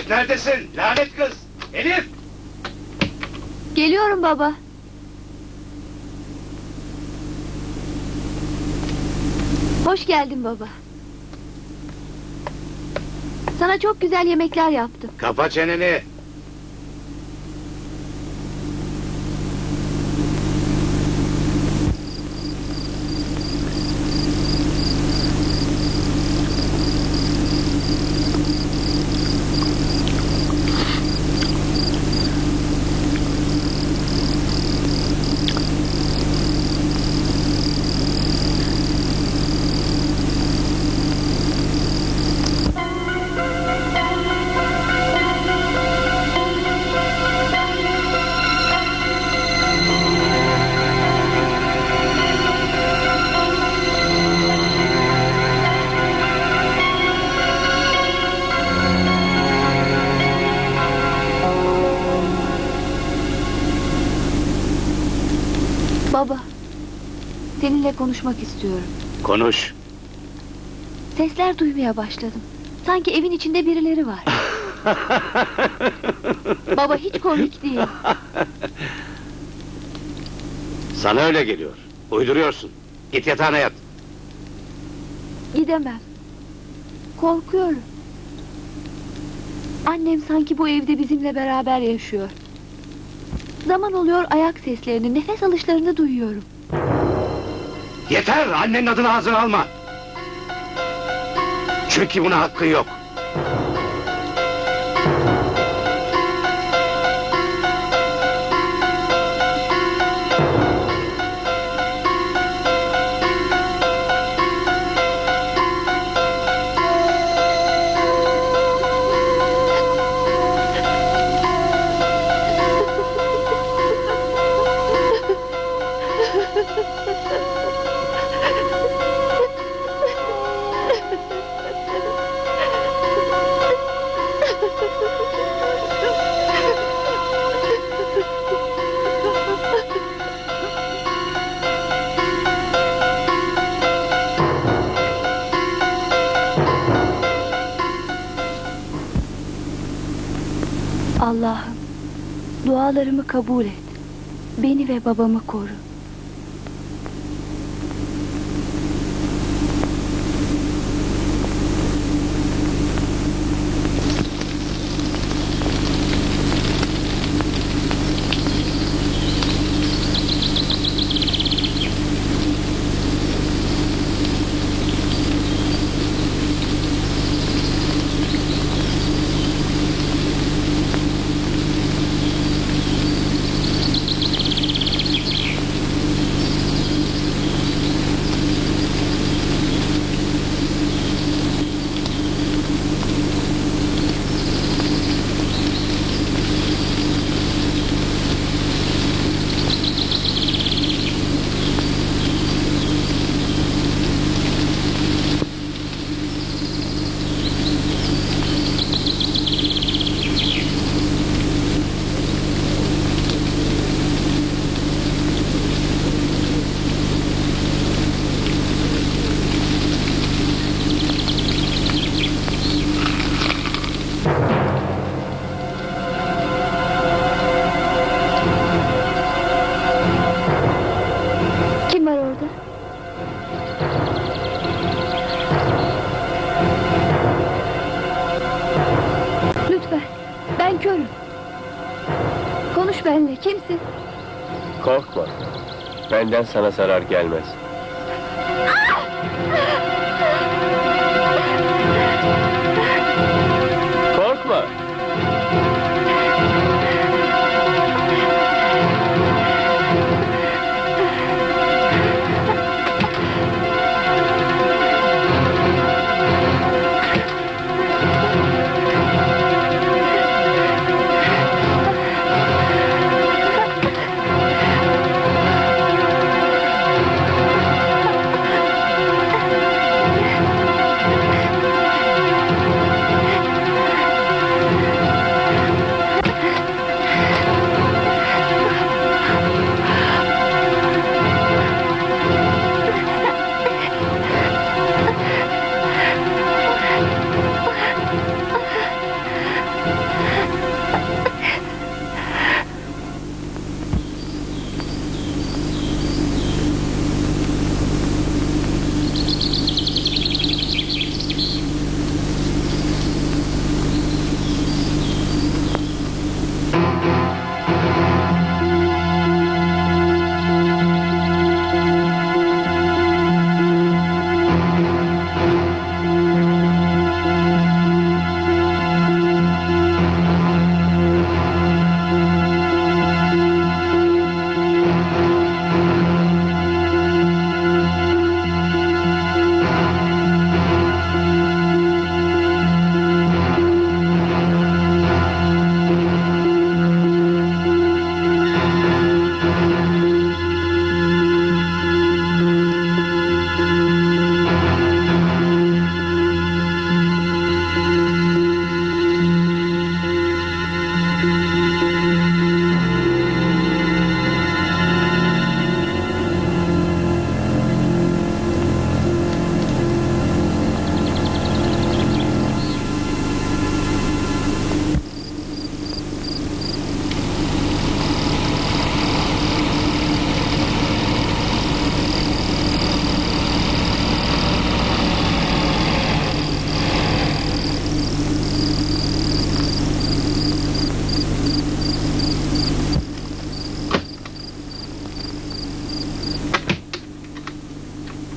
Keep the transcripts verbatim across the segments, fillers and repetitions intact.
Elif neredesin? Lanet kız! Elif! Geliyorum baba. Hoş geldin baba. Sana çok güzel yemekler yaptım. Kapa çeneni! Baba, seninle konuşmak istiyorum. Konuş! Sesler duymaya başladım. Sanki evin içinde birileri var. Baba, hiç komik değil. Sana öyle geliyor. Uyduruyorsun. Git yatağına yat. Gidemem. Korkuyorum. Annem sanki bu evde bizimle beraber yaşıyor. Zaman oluyor ayak seslerini, nefes alışlarını duyuyorum. Yeter! Annenin adını ağzına alma! Çünkü buna hakkın yok. Allah'ım, dualarımı kabul et. Beni ve babamı koru. Benle kimsin? Korkma. Benden sana zarar gelmez. Korkma.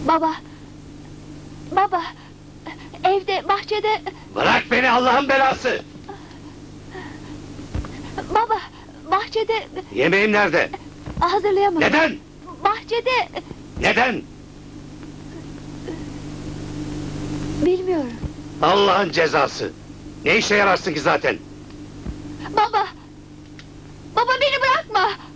Baba. Baba. Evde, bahçede... Bırak beni Allah'ın belası! Baba, bahçede... Yemeğim nerede? Hazırlayamadım. Neden? Bahçede... Neden? Bilmiyorum. Allah'ın cezası! Ne işe yararsın ki zaten? Baba! Baba beni bırakma!